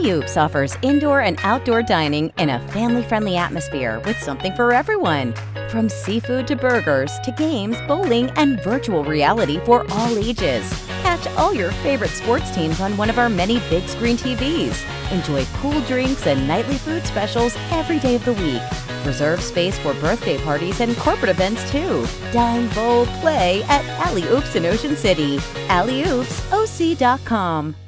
Alley Oops offers indoor and outdoor dining in a family-friendly atmosphere with something for everyone. From seafood to burgers to games, bowling, and virtual reality for all ages. Catch all your favorite sports teams on one of our many big screen TVs. Enjoy cool drinks and nightly food specials every day of the week. Reserve space for birthday parties and corporate events too. Dine, bowl, play at Alley Oops in Ocean City. AlleyOopsOC.com.